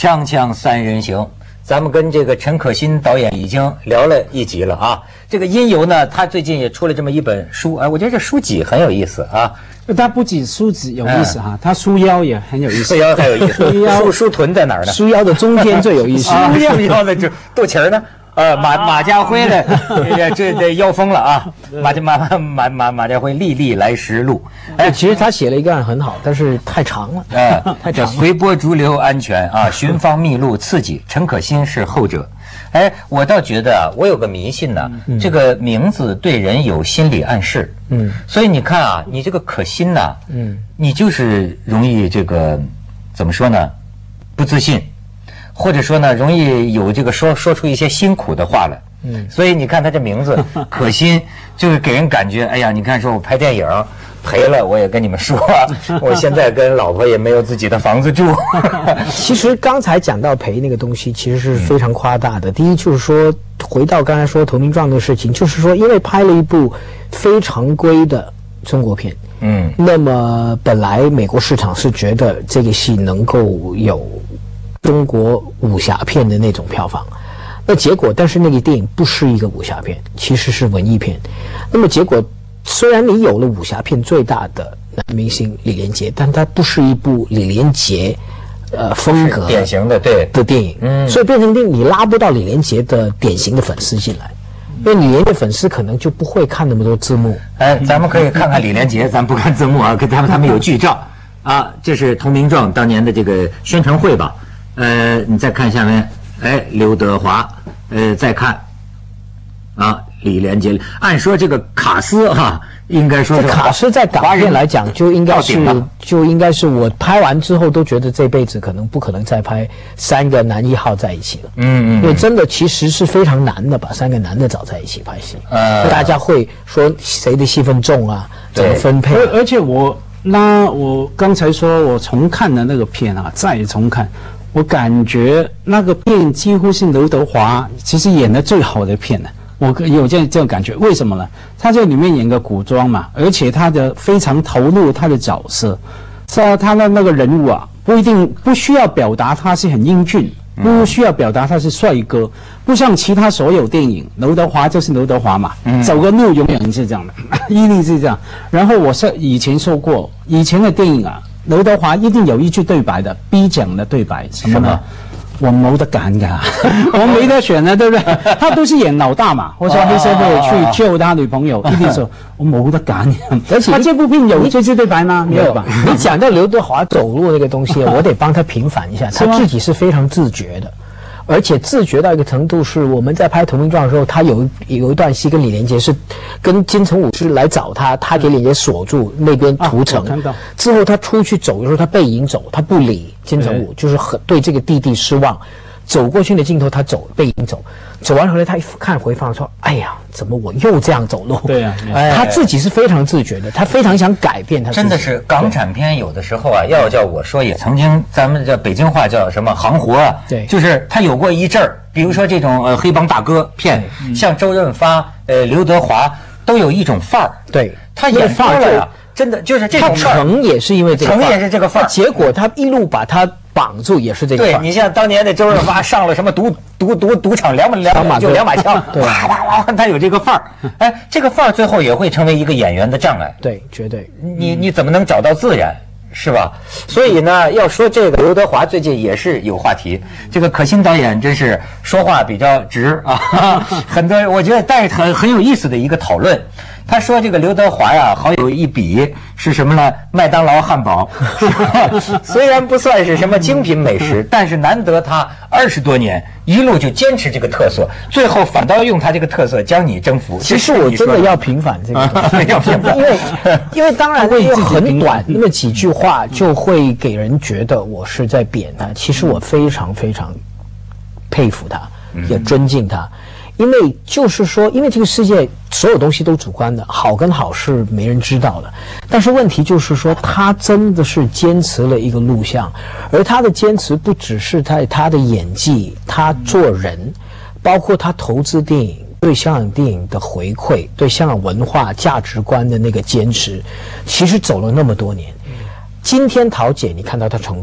锵锵三人行，咱们跟这个陈可辛导演已经聊了一集了啊。这个因由呢，他最近也出了这么一本书，哎，我觉得这书籍很有意思啊。 它不仅书籍有意思哈，它书腰也很有意思。 书腰还有意思，书臀在哪儿呢？ 书腰的中间最有意思。 书腰的这肚脐儿呢？马家辉的这腰封了啊！马家辉《历历来时路》， 哎，其实他写了一个很好，但是太长了， 太长了。随波逐流安全啊，寻芳觅路刺激。陈可辛是后者。哎，我倒觉得啊，我有个迷信呢，这个名字对人有心理暗示。所以你看啊，你这个可辛呢，你就是容易这个怎么说呢？不自信。或者说呢，容易有这个说出一些辛苦的话来。所以你看他这名字可辛，就是给人感觉，哎呀，你看说我拍电影赔了，我也跟你们说，我现在跟老婆也没有自己的房子住。 其实刚才讲到赔那个东西，其实是非常夸大的。第一就是说，回到刚才说投名状的事情，就是说，因为拍了一部非常规的中国片，那么本来美国市场是觉得这个戏能够有中国武侠片的那种票房，那结果，但是那个电影不是一个武侠片，其实是文艺片。那么结果，虽然你有了武侠片最大的男明星李连杰，但它不是一部李连杰风格典型的的电影，所以变成你拉不到李连杰的典型的粉丝进来，因为李连杰粉丝可能就不会看那么多字幕。 哎，咱们可以看看李连杰，咱不看字幕啊，跟他们有剧照啊，这是投名状当年的这个宣传会吧。你再看下面，哎，刘德华，再看，啊，李连杰。按说这个卡斯哈，应该说是卡斯在港片来讲，就应该是我拍完之后都觉得这辈子不可能再拍三个男一号在一起了。因为真的其实是非常难的，把三个男的找在一起拍戏。大家会说谁的戏份重啊，怎么分配？ 而且我刚才说我重看的那个片啊，再重看。我感觉那个片几乎是刘德华其实演的最好的片了，我有这种感觉。为什么呢？他在里面演个古装嘛，而且他的非常投入他的角色，他的那个人物啊，不需要表达他是很英俊，不需要表达他是帅哥，不像其他所有电影，刘德华就是刘德华嘛，走个路永远是这样的，一定是这样。然后我是以前说过，以前的电影啊。刘德华一定有一句对白的逼讲的对白，什么呢？我冇得揀㗎，我没得选的，对不对？他都是演老大嘛，或者说黑社会去救他女朋友，一定说我冇得揀。而且他这部片有这句对白吗？没有吧？ 你讲到刘德华走路那个东西，我得帮他平反一下，他自己是非常自觉的。而且自觉到一个程度，是我们在拍《投名状》的时候，他有一段戏跟李连杰是跟金城武是来找他，他给李连杰锁住那边屠城，之后他出去走的时候，他背影走，他不理金城武，就是很对这个弟弟失望。走过去的镜头，他背影走，走完回来，他一看回放说：“哎呀，怎么我又这样走路？” 对呀， 他自己是非常自觉的，他非常想改变他自己。 真的是港产片有的时候啊，要叫我说，也曾经咱们这北京话叫什么行活啊？ 对， 就是他有过一阵儿，比如说这种黑帮大哥片，像周润发、刘德华都有一种范儿。 对， 他演范儿啊，真的就是这种范儿。 他成也是因为这个范儿， 成也是这个范儿， 结果他一路把他绑住也是这个范儿。 对，你像当年的周润发上了什么赌场两把枪，啪啪啪，他有这个范儿。哎，这个范儿最后也会成为一个演员的障碍。 对，绝对。 你怎么能找到自然？是吧？所以呢，要说这个刘德华最近也是有话题。这个可辛导演真是说话比较直啊，很多我觉得带很有意思的一个讨论。他说这个刘德华呀，好有一比是什么呢？麦当劳汉堡，虽然不算是什么精品美食，但是难得他20多年一路就坚持这个特色，最后反倒用他这个特色将你征服。 其实我真的要平反这个东西， 要平反， 因为当然因为很短那么几句话就会给人觉得我是在贬他。其实我非常非常佩服他，也尊敬他。因为就是说，因为这个世界所有东西都主观的，好跟好是没人知道的。但是问题就是说，他真的是坚持了一个路向，而他的坚持不只是在他的演技，他做人，包括他投资电影，对香港电影的回馈，对香港文化价值观的那个坚持，其实走了那么多年。今天桃姐，你看到她成功了，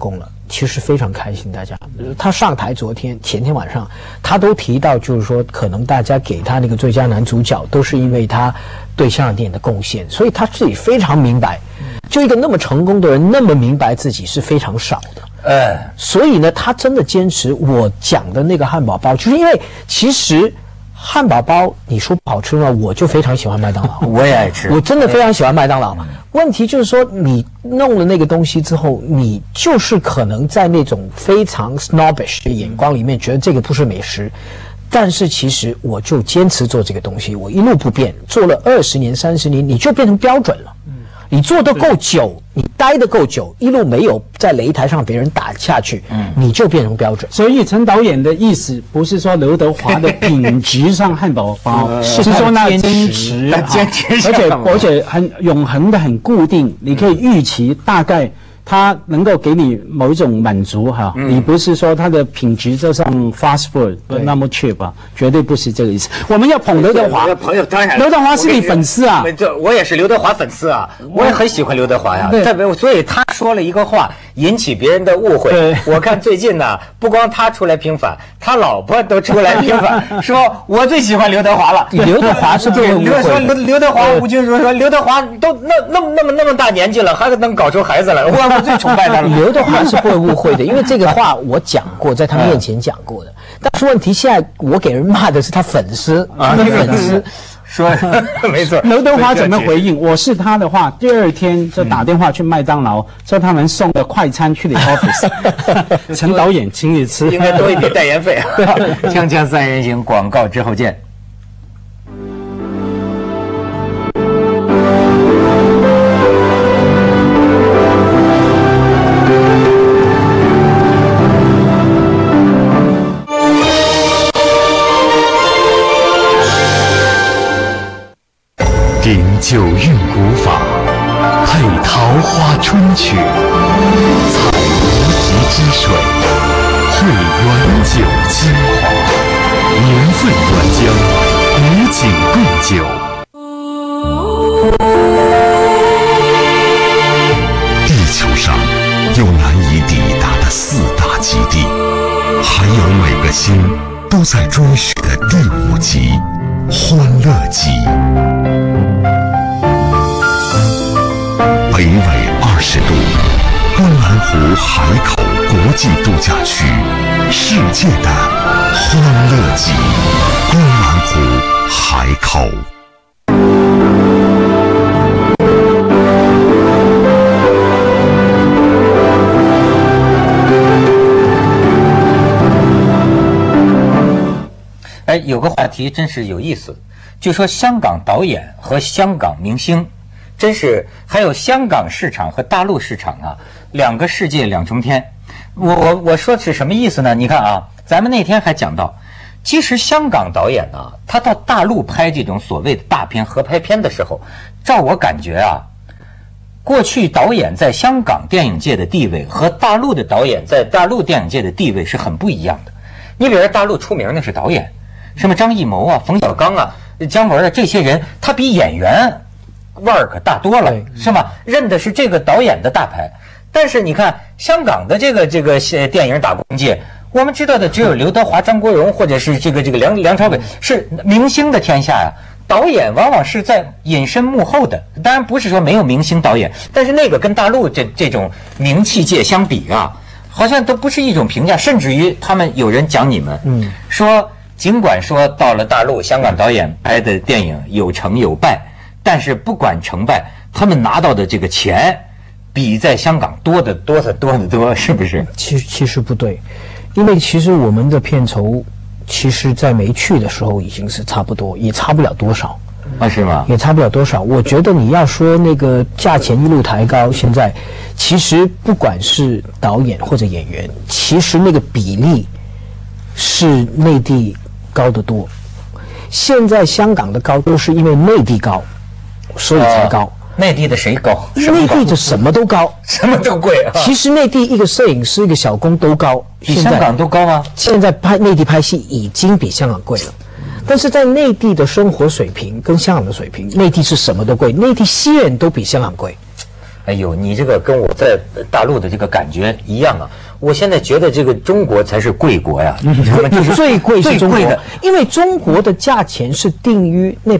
其实非常开心。大家，他上台前天晚上，他都提到，就是说，可能大家给他那个最佳男主角，都是因为他对香港电影的贡献，所以他自己非常明白，就一个那么成功的人，那么明白自己是非常少的。所以呢，他真的坚持我讲的那个汉堡包，就是因为其实。汉堡包，你说不好吃吗？我就非常喜欢麦当劳， 我也爱吃， 我真的非常喜欢麦当劳。问题就是说，你弄了那个东西之后，你就是可能在那种非常 snobbish 的眼光里面，觉得这个不是美食。但是其实我就坚持做这个东西，我一路不变，做了20年、30年，你就变成标准了。你做得够久，你待得够久，一路没有在擂台上别人打下去，你就变成标准。 所以陈导演的意思不是说刘德华的品质上汉堡包，是说那坚持，而且很永恒的、很固定，你可以预期大概。它能够给你某一种满足哈，你不是说它的品质就像 fast food 那么 cheap 啊，绝对不是这个意思。我们要捧刘德华， 朋友当然， 刘德华是你粉丝啊， 我也是刘德华粉丝啊，我也很喜欢刘德华呀。所以他说了一个话，引起别人的误会。我看最近呢，不光他出来平反，他老婆都出来平反，说我最喜欢刘德华了。 刘德华是对， 刘德华，吴君如说刘德华都那么大年纪了，还能搞出孩子来，我最崇拜他了。 刘德华是不会误会的，因为这个话我讲过，在他面前讲过的。但是问题现在我给人骂的是他粉丝，粉丝说没错。 刘德华怎么回应？我是他的话，第二天就打电话去麦当劳，叫他们送个快餐去你 office。陈导演，请你吃， 应该多一笔代言费。锵锵三人行，广告之后见。 顶九韵古法，配桃花春曲，采无极之水，汇原酒精华，年份原浆，古井贡酒。地球上有难以抵达的4大极地，还有每个心都在追寻的第5极——欢乐极。北纬20度，观澜湖海口国际度假区，世界的欢乐极，观澜湖海口。 有个话题真是有意思，就说香港导演和香港明星，真是还有香港市场和大陆市场啊，两个世界两重天。我说是什么意思呢？你看啊，咱们那天还讲到，其实香港导演呢，他到大陆拍这种所谓的大片合拍片的时候，照我感觉啊，过去导演在香港电影界的地位和大陆的导演在大陆电影界的地位是很不一样的。你比如大陆出名的是导演，什么张艺谋啊、冯小刚啊、姜文啊这些人，他比演员腕儿可大多了，是吗？认的是这个导演的大牌。但是你看香港的这个电影打工界，我们知道的只有刘德华、张国荣，或者是这个梁朝伟，是明星的天下呀。导演往往是在隐身幕后的，当然不是说没有明星导演，但是那个跟大陆这种名气界相比啊，好像都不是一种评价。甚至于他们有人讲你们，说尽管说到了大陆，香港导演拍的电影有成有败，但是不管成败，他们拿到的这个钱比在香港多得多，是不是？ 其实不对，因为其实我们的片酬，其实在没去的时候已经是差不多，也差不了多少。 啊，是吗？ 也差不了多少。我觉得你要说那个价钱一路抬高，现在其实不管是导演或者演员，其实那个比例是内地高得多。现在香港的高都是因为内地高，所以才高。 内地的谁高？ 内地的什么都高， 什么都贵啊。 其实内地一个摄影师、一个小工都高， 比香港都高吗？ 现在内地拍戏已经比香港贵了。但是在内地的生活水平跟香港的水平，内地是什么都贵，内地戏院都比香港贵。 哎呦，你这个跟我在大陆的这个感觉一样啊！ 我现在觉得这个中国才是贵国呀， 就是最贵是中国最贵的， 因为中国的价钱是定于那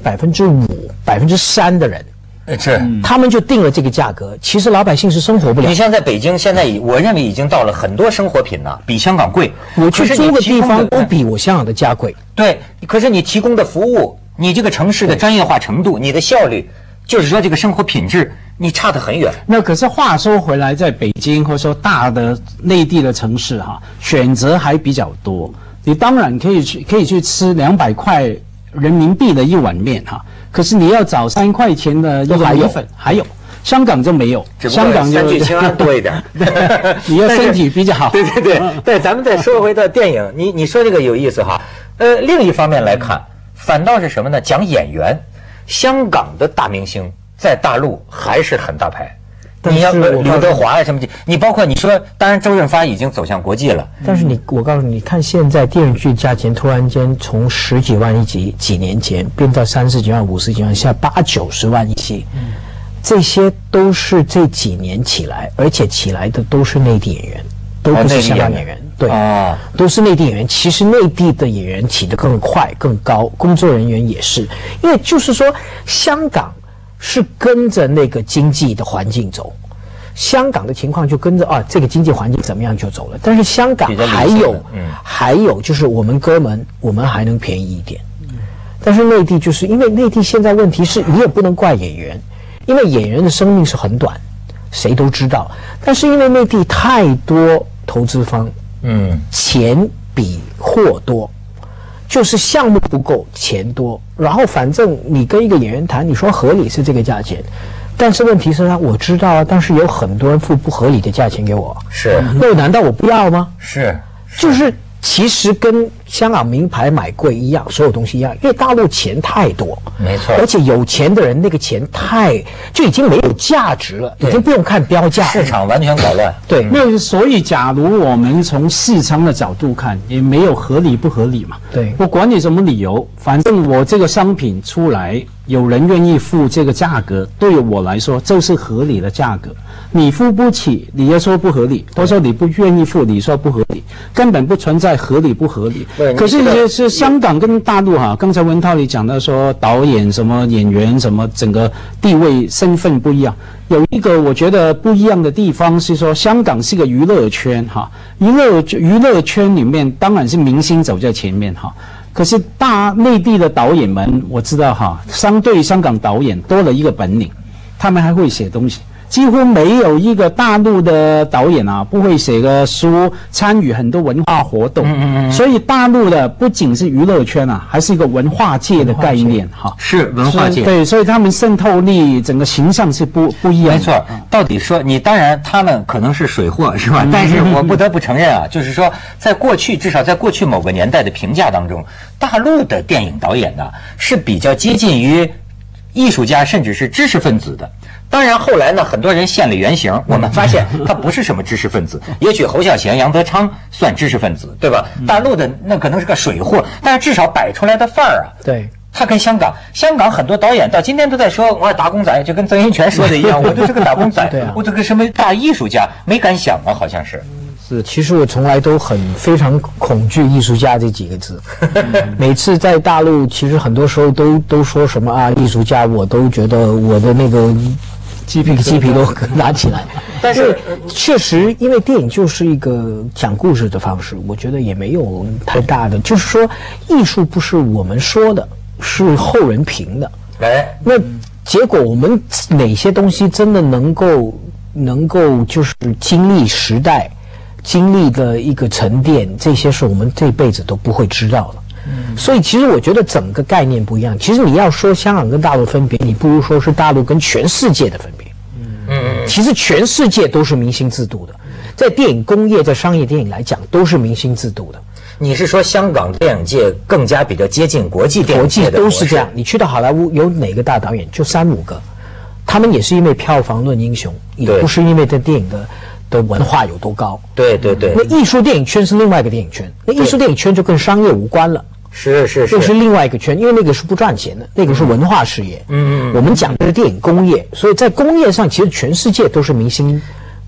5%、3%的人。 是， 他们就定了这个价格，其实老百姓是生活不了你。像在北京，现在我认为已经到了很多生活品呢，比香港贵。 我去租个地方都可是你提供的比我香港的价贵。 对，可是你提供的服务，你这个城市的专业化程度，你的效率，就是说这个生活品质，你差得很远。 那可是话说回来，在北京或者说大的内地的城市哈，选择还比较多。你当然可以去吃200块人民币的一碗面哈，可是你要找3块钱的一个米粉，还有香港就没有，香港就三聚氰胺多一点。 你要身体比较好。 对对对对，咱们再说回到电影，你说这个有意思哈。另一方面来看，反倒是什么呢？讲演员，香港的大明星在大陆还是很大牌。你要刘德华呀什么的，你包括你说，当然周润发已经走向国际了。 但是我告诉你，看现在电视剧价钱突然间从10几万一集，几年前变到30几万、50几万，现在80、90万一集，这些都是这几年起来，而且起来的都是内地演员，都不是香港演员。对啊，都是内地演员。其实内地的演员起得更快、更高，工作人员也是，因为就是说香港是跟着那个经济的环境走，香港的情况就跟着这个经济环境怎么样就走了。但是香港还有就是我们哥们，我们还能便宜一点。但是内地就是因为内地现在问题是你也不能怪演员，因为演员的生命是很短，谁都知道。但是因为内地太多投资方，钱比货多。就是项目不够，钱多，然后反正你跟一个演员谈，你说合理是这个价钱，但是问题是我知道啊，但是有很多人付不合理的价钱给我， 是， 那难道我不要吗？ 是， 就是其实跟香港名牌买贵一样，所有东西一样，因为大陆钱太多， 没错， 而且有钱的人那个钱就已经没有价值了，已经不用看标价， 市场完全搞乱。 对， 那所以假如我们从市场的角度看，也没有合理不合理嘛。 对， 不管你什么理由，反正我这个商品出来，有人愿意付这个价格，对我来说就是合理的价格。你付不起，你也说不合理；或者说你不愿意付，你说不合理，根本不存在合理不合理。可是香港跟大陆哈，刚才文涛你讲到说导演什么演员什么整个地位身份不一样，有一个我觉得不一样的地方是说，香港是个娱乐圈哈，娱乐圈里面当然是明星走在前面哈。可是内地的导演们，我知道哈，相对香港导演多了一个本领，他们还会写东西。几乎没有一个大陆的导演啊不会写个书，参与很多文化活动。所以大陆的不仅是娱乐圈啊，还是一个文化界的概念哈。 是文化界。 对，所以他们渗透力整个形象是不一样的。 没错，到底说你当然他们可能是水货是吧？但是我不得不承认啊，就是说在过去至少在过去某个年代的评价当中，大陆的电影导演呢是比较接近于艺术家甚至是知识分子的。当然后来呢，很多人现了原形，我们发现他不是什么知识分子。也许侯孝贤、杨德昌算知识分子，对吧？大陆的那可能是个水货，但是至少摆出来的范儿啊， 对。 他跟香港很多导演到今天都在说我打工仔，就跟曾荫权说的一样，我就是个打工仔，我这个什么大艺术家，没敢想啊，好像是。 是，其实我从来都非常恐惧艺术家这几个字。每次在大陆，其实很多时候都说什么艺术家，我都觉得我的那个鸡皮都拿起来。但是确实，因为电影就是一个讲故事的方式，我觉得也没有太大的，就是说艺术不是我们说的，是后人评的。那结果我们哪些东西真的能够就是经历时代。经历的一个沉淀，这些是我们这辈子都不会知道的。所以其实我觉得整个概念不一样。其实你要说香港跟大陆分别，你不如说是大陆跟全世界的分别。其实全世界都是明星制度的，在电影工业，在商业电影来讲，都是明星制度的。 你是说香港电影界更加比较接近国际电影界的模式？ 国际都是这样。你去到好莱坞，有哪个大导演就3、5个，他们也是因为票房论英雄，也不是因为这电影的文化有多高。 对。 那艺术电影圈是另外一个电影圈，那艺术电影圈就跟商业无关了。 是， 这是另外一个圈，因为那个是不赚钱的，那个是文化事业。我们讲的是电影工业，所以在工业上，其实全世界都是明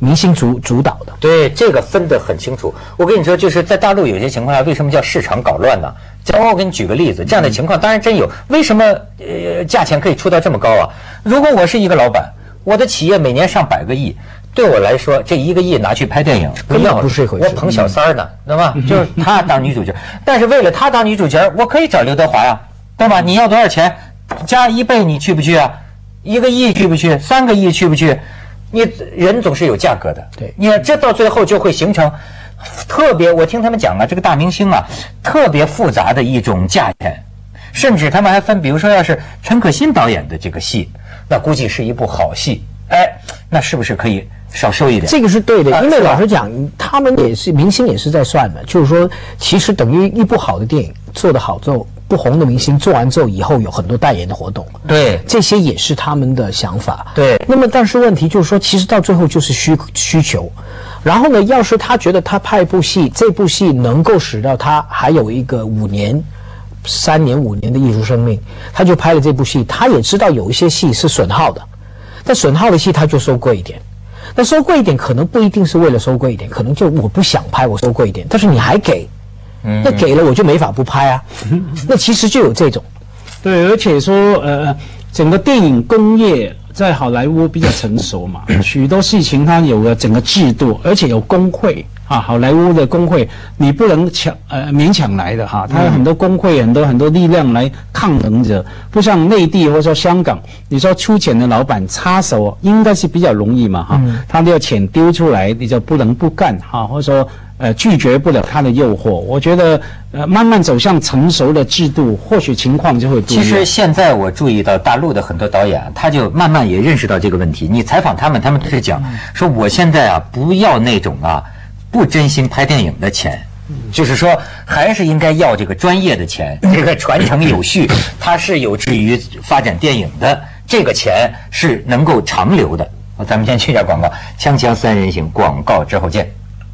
明星主导的。 对，这个分得很清楚。我跟你说，就是在大陆有些情况下，为什么叫市场搞乱呢？我给你举个例子，这样的情况当然真有。为什么价钱可以出到这么高啊？如果我是一个老板，我的企业每年上100个亿，对我来说，这1个亿拿去拍电影， 根本不是一回事。 我捧小三儿呢，对吧？就是她当女主角，但是为了她当女主角，我可以找刘德华呀，对吧？你要多少钱？加1倍，你去不去啊？1个亿去不去？3个亿去不去？你人总是有价格的， 对， 你看这到最后就会形成特别，我听他们讲啊，这个大明星啊，特别复杂的一种价钱，甚至他们还分，比如说要是陈可辛导演的这个戏，那估计是一部好戏，哎，那是不是可以少收一点？ 这个是对的，因为老实讲，他们也是明星也是在算的，就是说，其实等于一部好的电影做得好之后，不红的明星做完之后，以后有很多代言的活动， 对， 这些也是他们的想法。 对， 那么但是问题就是说，其实到最后就是需求。然后呢，要是他觉得他拍一部戏，这部戏能够使到他还有一个3年5年的艺术生命，他就拍了这部戏。他也知道有一些戏是损耗的，但损耗的戏他就收贵一点。那收贵一点可能不一定是为了收贵一点，可能就我不想拍，我收贵一点，但是你还给。那给了我就没法不拍啊，那其实就有这种， 对，而且说整个电影工业在好莱坞比较成熟嘛，许多事情它有了整个制度，而且有工会啊，好莱坞的工会你不能勉强来的哈，它有很多工会，很多力量来抗衡着，不像内地或者说香港，你说出钱的老板插手应该是比较容易嘛哈，他的钱丢出来你就不能不干哈，或者说。拒绝不了他的诱惑，我觉得慢慢走向成熟的制度，或许情况就会不一样。 其实现在我注意到大陆的很多导演，他就慢慢也认识到这个问题。你采访他们都是讲说，我现在啊不要那种不真心拍电影的钱，就是说还是应该要这个专业的钱，这个传承有序，它是有志于发展电影的，这个钱是能够长留的。咱们先去一下广告，锵锵三人行，广告之后见。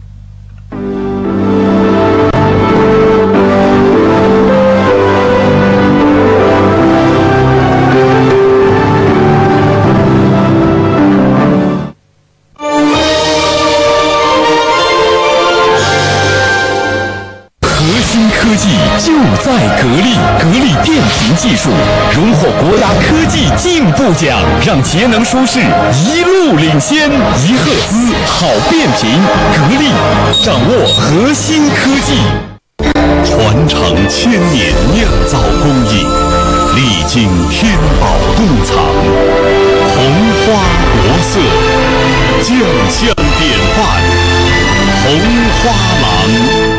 就在格力电瓶技术荣获国家科技进步奖，让节能舒适一路领先。1赫兹好变频，格力掌握核心科技，传承1000年酿造工艺，历经天宝洞藏，红花国色，酱香典范，红花郎。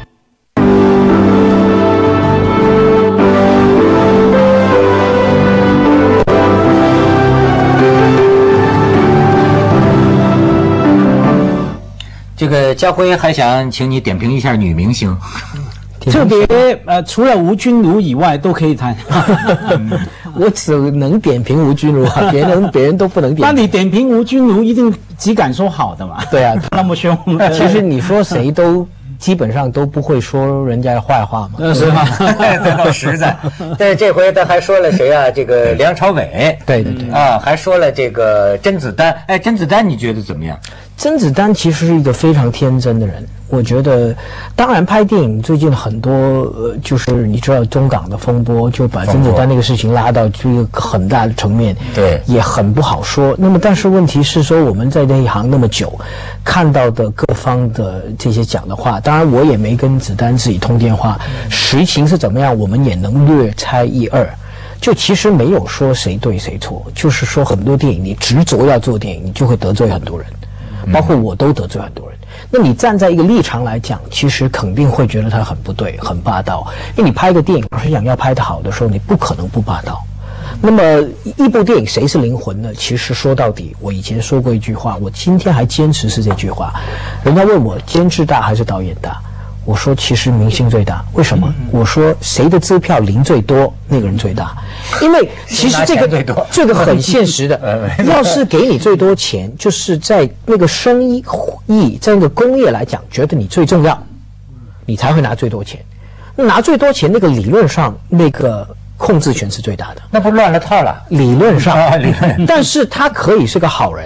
这个家辉还想请你点评一下女明星， 特别除了吴君如以外都可以谈。 我只能点评吴君如啊，别人都不能点评。 那你点评吴君如一定只敢说好的嘛？ 对啊， 那么凶。 其实你说谁都基本上都不会说人家的坏话嘛， 是吗？ 这倒实在。但是这回他还说了谁啊？这个梁朝伟， 对啊，还说了这个甄子丹。哎，甄子丹你觉得怎么样？ 甄子丹其实是一个非常天真的人，我觉得，当然拍电影最近很多就是你知道中港的风波，就把甄子丹那个事情拉到这个很大的层面， 对， 也很不好说。那么，但是问题是说我们在那一行那么久，看到的各方的这些讲的话，当然我也没跟子丹自己通电话，实情是怎么样，我们也能略猜一二。就其实没有说谁对谁错，就是说很多电影你执着要做电影，你就会得罪很多人。包括我都得罪很多人，那你站在一个立场来讲，其实肯定会觉得他很不对，很霸道。因为你拍一个电影，老实讲要拍得好的时候，你不可能不霸道。那么一部电影谁是灵魂呢？其实说到底，我以前说过一句话，我今天还坚持是这句话。人家问我监制大还是导演大，我说其实明星最大。为什么？我说谁的支票零最多，那个人最大。因为其实这个很现实的，要是给你最多钱，就是在那个生意在那个工业来讲，觉得你最重要，你才会拿最多钱。拿最多钱，那个理论上那个控制权是最大的。 那不乱了套了？ 理论上，但是他可以是个好人。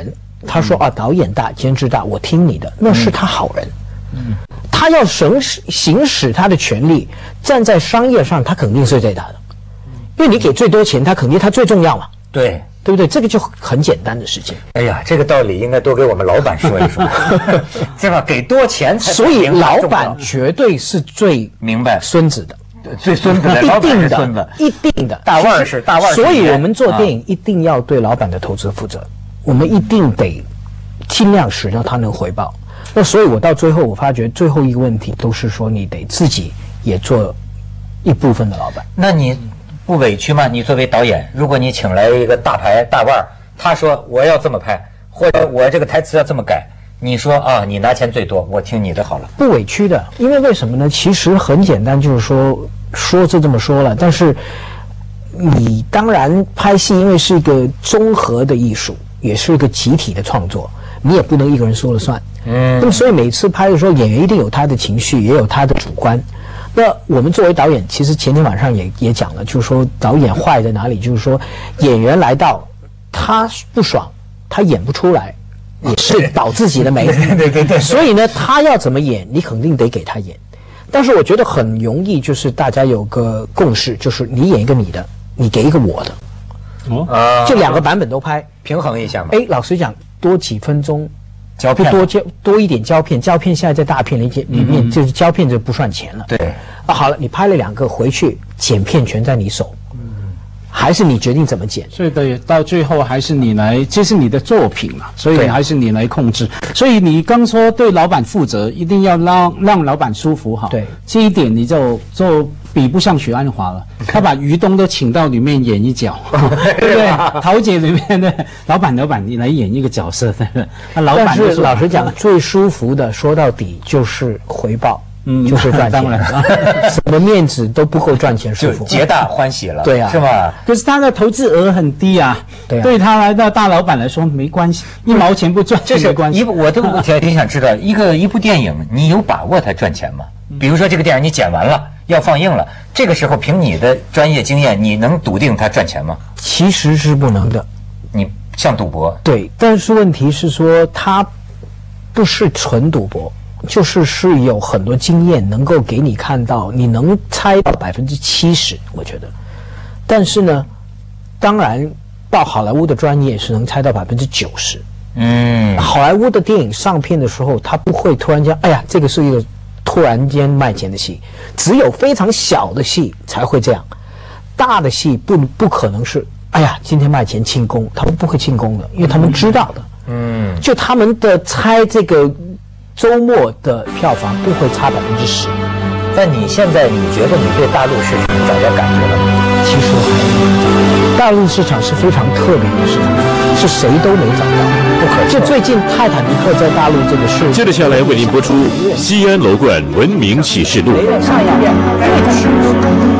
他说导演大，监制大，我听你的，那是他好人。他要行使他的权利，站在商业上，他肯定是最大的，因为你给最多钱，他肯定他最重要嘛。 对。 对不对？这个就很简单的事情。 哎呀，这个道理应该多给我们老板说一说，是吧？给多钱才。 所以老板绝对是最明白孙子的， 最孙子的，老板是孙子， 一定的。 大腕是大腕。 所以我们做电影一定要对老板的投资负责，我们一定得尽量使让他能回报。那所以我到最后我发觉最后一个问题都是说你得自己也做一部分的老板。 那你不委屈吗？你作为导演，如果你请来一个大牌大腕，他说我要这么拍，或者我这个台词要这么改，你说你拿钱最多，我听你的好了。 不委屈的，因为为什么呢？其实很简单，就是说是这么说了，但是你当然拍戏，因为是一个综合的艺术，也是一个集体的创作，你也不能一个人说了算。那么所以每次拍的时候，演员一定有他的情绪，也有他的主观。那我们作为导演，其实前天晚上也讲了，就是说导演坏在哪里，就是说演员来到他不爽，他演不出来，也是倒自己的霉。对。所以呢，他要怎么演，你肯定得给他演。但是我觉得很容易，就是大家有个共识，就是你演一个你的，你给一个我的，就两个版本都拍， 平衡一下嘛。 老实讲，多几分钟。 胶片多一点胶片，胶片现在在大片里面就是胶片就不算钱了。 对。 好了，你拍了2个回去，剪片全在你手，还是你决定怎么剪。 所以到最后还是你来，这是你的作品嘛，所以还是你来控制。所以你刚说对老板负责，一定要让老板舒服哈。 对， 这一点你就比不上许鞍华了。他把于东都请到里面演一角，对不对？桃姐里面的老板，你来演一个角色，对不对？那老板但是老实讲，最舒服的说到底就是回报。就是赚钱， 当然， 什么面子都不够赚钱，舒服， 皆大欢喜了， 对啊， 是吧？ 可是他的投资额很低啊，对他来到大老板来说没关系，1毛钱不赚这没关系。 我都挺想知道，一部电影你有把握它赚钱吗？比如说这个电影你剪完了要放映了，这个时候凭你的专业经验，你能笃定它赚钱吗？ 其实是不能的， 你像赌博。 对，但是问题是说它不是纯赌博。是有很多经验能够给你看到，你能猜到70%，我觉得。但是呢，当然到好莱坞的专业是能猜到90%。好莱坞的电影上片的时候，他不会突然间，哎呀，这个是一个突然间卖钱的戏，只有非常小的戏才会这样，大的戏不可能是，哎呀，今天卖钱庆功，他们不会庆功的，因为他们知道的。就他们的猜这个。周末的票房不会差10%， 但你现在你觉得你对大陆市场找到感觉了吗？ 其实我还没有。大陆市场是非常特别的市场，是谁都没找到，不可。就最近泰坦尼克在大陆这个事， 接着下来为您播出《西安楼冠文明启示录》。 上一遍。